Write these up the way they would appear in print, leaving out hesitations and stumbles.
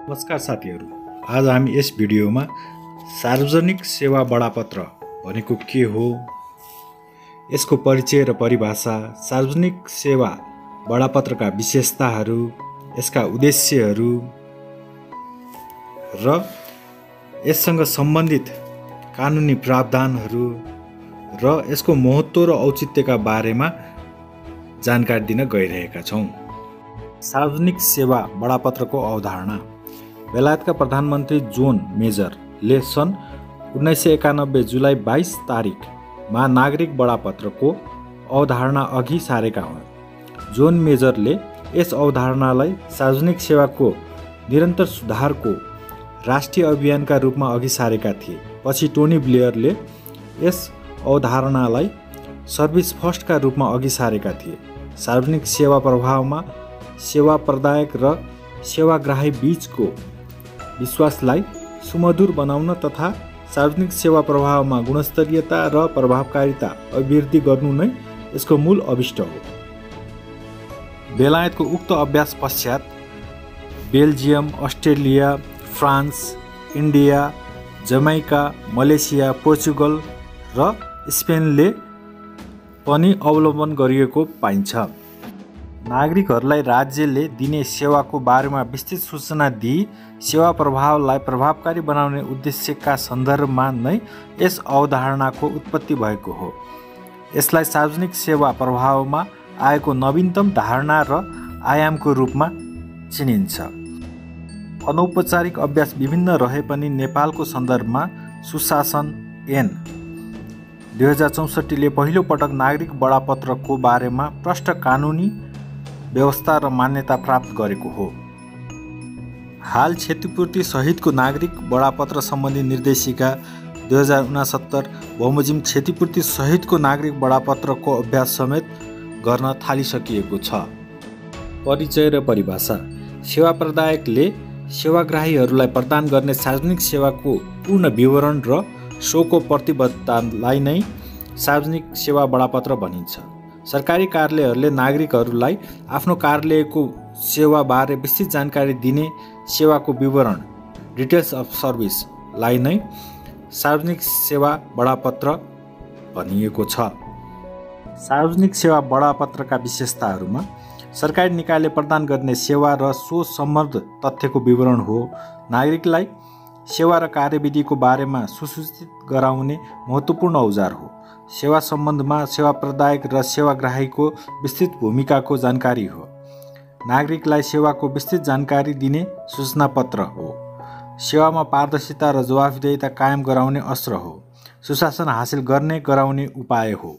नमस्कार साथीहरू, आज हामी यस भिडियोमा सार्वजनिक सेवा बडापत्र भनेको के हो, यसको परिचय र परिभाषा, सार्वजनिक सेवा बडापत्रका विशेषताहरू, यसका उद्देश्यहरू र यससँग सम्बन्धित कानुनी प्रावधानहरू र यसको महत्त्व र औचित्यका बारेमा जानकारी दिन गइरहेका छौँ। सार्वजनिक सेवा बडापत्रको अवधारणा। बेलायतका प्रधानमन्त्री जोन मेजरले सन् 1991 जुलाई 22 तारिखमा नागरिक बडापत्रको अवधारणा अघि सारेका हुन्। जोन मेजरले यस अवधारणालाई सार्वजनिक सेवाको निरन्तर सुधारको राष्ट्रिय अभियानका रूपमा अघि सारेका थिए। पछि टोनी ब्लेयरले यस अवधारणालाई सर्भिस फर्स्टका रूपमा अघि सारेका थिए। सार्वजनिक सेवा प्रभावमा सेवा प्रदायक र सेवाग्राही बीचको विश्वासलाई सुमधुर बनाउन तथा सार्वजनिक सेवा प्रभावमा गुणस्तरीयता र प्रभावकारिता अभिवृद्धि गर्नु नै यसको मूल अभिष्ट हो। बेलायतको उक्त अभ्यास पश्चात Belgium, Australia, France, India, Jamaica, Malaysia, Portugal र स्पेनले पनि अवलम्बन गरिएको पाइन्छ। नागरिकहरूलाई राज्यले दिने सेवाको बारेमा विस्तृत सूचना दिई सेवा प्रभावलाई प्रभावकारी बनाउने उद्देश्यका सन्दर्भमा नै यस अवधारणाको उत्पत्ति भएको हो। यसलाई सार्वजनिक सेवा प्रभावमा आएको नवीनतम धारणा र आयामको रूपमा चिनिन्छ। अनौपचारिक अभ्यास विभिन्न रहे पनि नेपालको सन्दर्भमा सुशासन ऐन 2064ले पहिलो पटक नागरिक बडापत्रको बारेमा प्रष्ट कानुनी व्यवस्था र मान्यता प्राप्त गरेको हो। हाल क्षतिपूर्ति सहितको नागरिक बडापत्र सम्बन्धी निर्देशिका 2069 बमोजिम क्षतिपूर्ति सहितको नागरिक बडापत्रको अभ्यास समेत गर्न थालिसकिएको छ। परिचय र परिभाषा। सेवा प्रदायकले सेवाग्राहीहरूलाई प्रदान गर्ने सार्वजनिक सेवाको पूर्ण विवरण र सोको प्रतिबद्धतालाई नै सार्वजनिक सेवा बडापत्र भनिन्छ। सरकारी कार्यालयहरूले नागरिकहरूलाई आफ्नो कार्यालयको सेवाबारे विस्तृत जानकारी दिने सेवाको विवरण डिटेल्स अफ सर्भिसलाई नै सार्वजनिक सेवा बडापत्र भनिएको छ। सार्वजनिक सेवा बडापत्रका विशेषताहरूमा सरकारी निकायले प्रदान गर्ने सेवा र सो सम्बद्ध तथ्यको विवरण हो। नागरिकलाई सेवा र कार्यविधिको बारेमा सुसूचित गराउने महत्त्वपूर्ण औजार हो। सेवा सम्बन्धमा सेवा प्रदायक र सेवाग्राहीको विस्तृत भूमिकाको जानकारी हो। नागरिकलाई सेवाको विस्तृत जानकारी दिने सूचनापत्र हो। सेवामा पारदर्शिता र जवाफदेहिता कायम गराउने अस्त्र हो। सुशासन हासिल गर्ने गराउने उपाय हो।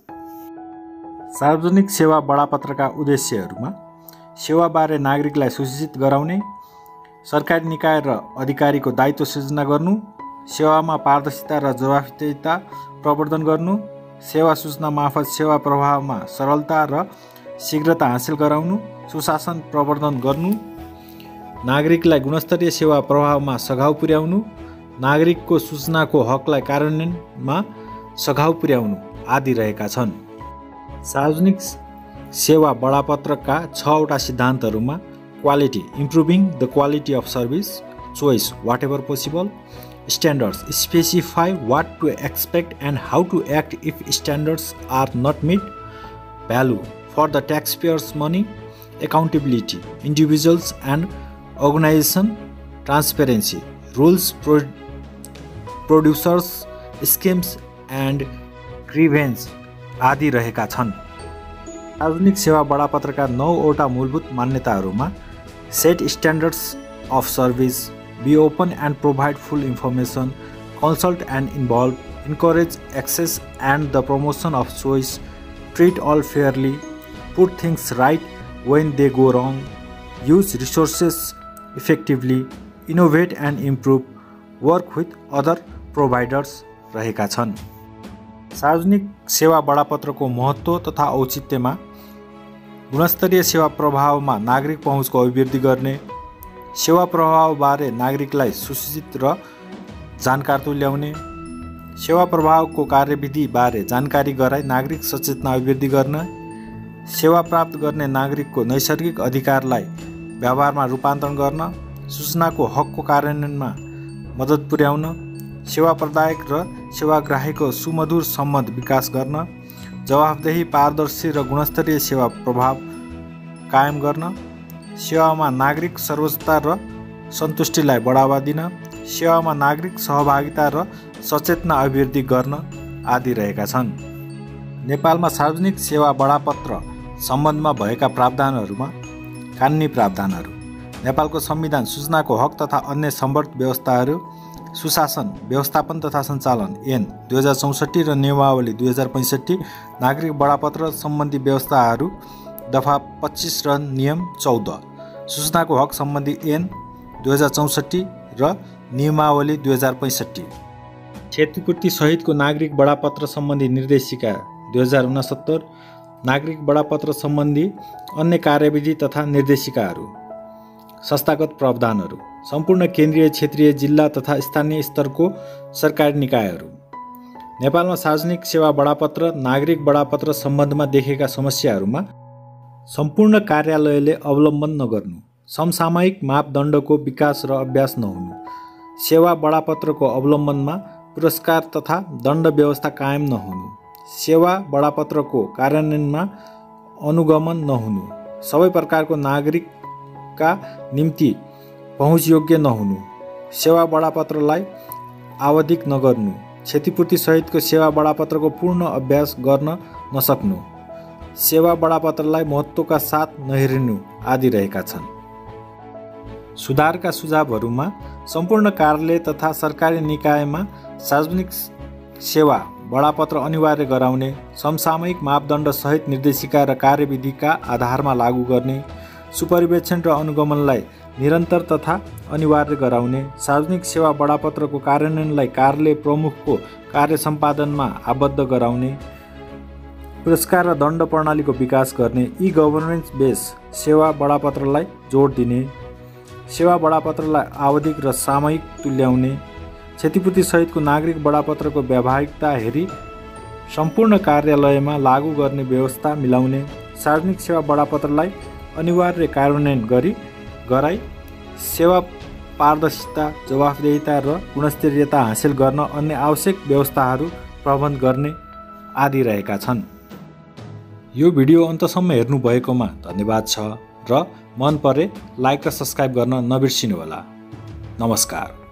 सार्वजनिक सेवा बडापत्रका उद्देश्यहरूमा सेवाबारे नागरिकलाई सूचित गराउने, सरकारी निकाय र अधिकारीको दायित्व सृजना गर्नु, सेवामा पारदर्शिता र जवाफदेहिता प्रवर्धन गर्नु, सेवा सूचना मार्फत सेवा प्रवाहमा सरलता र शीघ्रता हासिल गराउनु, सुशासन प्रवर्धन गर्नु, नागरिकलाई गुणस्तरीय सेवा प्रवाहमा सघाउ पुर्याउनु, नागरिकको सूचनाको हकलाई कार्यान्वयनमा सघाउ पुर्याउनु आदि रहेका छन्। सार्वजनिक सेवा बडापत्रका 6वटा सिद्धान्तहरूमा quality, improving the quality of service, choice, whatever possible, standards, specify what to expect and how to act if standards are not met, value for the taxpayers' money, accountability, individuals and organization, transparency, rules, producers, schemes and grievance आदि रहेका छन्। सार्वजनिक सेवा बडापत्रका 9वटा मूलभूत मान्यताहरूमा set standards of service, be open and provide full information, consult and involve, encourage access and the promotion of choice, treat all fairly, put things right when they go wrong, use resources effectively, innovate and improve, work with other providers रहेका छन्। सार्वजनिक सेवा बडापत्रको महत्त्व तथा औचित्यमा गुणस्तरीय सेवा प्रभावमा नागरिक पहुँचको अभिवृद्धि गर्ने, सेवा प्रभावबारे नागरिकलाई सुसूचित र जानकार तुल्याउने, सेवा प्रभावको कार्यविधिबारे जानकारी गराई नागरिक सचेतना अभिवृद्धि गर्न, सेवा प्राप्त गर्ने नागरिकको नैसर्गिक अधिकारलाई व्यवहारमा रूपान्तरण गर्न, सूचनाको हकको कार्यान्वयनमा मद्दत पुर्याउन, सेवा प्रदायक र सेवाग्राहीको सुमधुर सम्बन्ध विकास गर्न, जवाफदेही, पारदर्शी र गुणस्तरीय सेवा प्रभाव कायम गर्न, सेवामा नागरिक सर्वोच्चता र सन्तुष्टिलाई बढावा दिन, सेवामा नागरिक सहभागिता र सचेतना अभिवृद्धि गर्न आदि रहेका छन्। नेपालमा सार्वजनिक सेवा बडापत्र सम्बन्धमा भएका प्रावधानहरूमा कानुनी प्रावधानहरू, नेपालको संविधान, सूचनाको हक तथा अन्य सम्बद्ध व्यवस्थाहरू, सुशासन, व्यवस्थापन तथा सञ्चालन ऐन 2064 र नियमावली 2065, नागरिक बडापत्र सम्बन्धी व्यवस्थाहरू दफा 25 र नियम 14, सूचनाको हक सम्बन्धी ऐन 2064 र नियमावली 2065, क्षतिपूर्ति सहितको नागरिक बडापत्र सम्बन्धी निर्देशिका 2069, नागरिक बडापत्र सम्बन्धी अन्य कार्यविधि तथा निर्देशिकाहरू, संस्थागत प्रावधानहरू, सम्पूर्ण केन्द्रीय, क्षेत्रीय, जिल्ला तथा स्थानीय स्तरको सरकारी निकायहरू। नेपालमा सार्वजनिक सेवा बडापत्र, नागरिक बडापत्र सम्बन्धमा देखेका समस्याहरूमा सम्पूर्ण कार्यालयले अवलम्बन नगर्नु, समसामयिक मापदण्डको विकास र अभ्यास नहुनु, सेवा बडापत्रको अवलम्बनमा पुरस्कार तथा दण्ड व्यवस्था कायम नहुनु, सेवा बडापत्रको कार्यान्वयनमा अनुगमन नहुनु, सबै प्रकारको नागरिकका निम्ति पहुँचयोग्य नहुनु, सेवा बडापत्रलाई आवधिक नगर्नु, क्षतिपूर्ति सहितको सेवा बडापत्रको पूर्ण अभ्यास गर्न नसक्नु, सेवा बडापत्रलाई महत्त्वका साथ नहेरिनु आदि रहेका छन्। सुधारका सुझावहरूमा सम्पूर्ण कार्यालय तथा सरकारी निकायमा सार्वजनिक सेवा बडापत्र अनिवार्य गराउने, समसामयिक मापदण्ड सहित निर्देशिका र कार्यविधिका आधारमा लागू गर्ने, सुपरिवेक्षण र अनुगमनलाई निरन्तर तथा अनिवार्य गराउने, सार्वजनिक सेवा बडापत्रको कार्यान्वयनलाई कार्यालय प्रमुखको कार्य सम्पादनमा आबद्ध गराउने, पुरस्कार र दण्ड प्रणालीको विकास गर्ने, ई गभर्नेन्स बेस सेवा बडापत्रलाई जोड दिने, सेवा बडापत्रलाई आवधिक र सामयिक तुल्याउने, क्षतिपूर्ति सहितको नागरिक बडापत्रको व्यावहारिकता हेरी सम्पूर्ण कार्यालयमा लागू गर्ने व्यवस्था मिलाउने, सार्वजनिक सेवा बडापत्रलाई अनिवार्य कार्यान्वयन गराई सेवा पारदर्शिता, जवाफदेहिता र गुणस्तरीयता हासिल गर्न अन्य आवश्यक व्यवस्थाहरू प्रबन्ध गर्ने आदि रहेका छन्। यो भिडियो अन्तसम्म हेर्नुभएकोमा धन्यवाद छ र मन परे लाइक र सब्स्क्राइब गर्न नबिर्सिनुहोला। नमस्कार।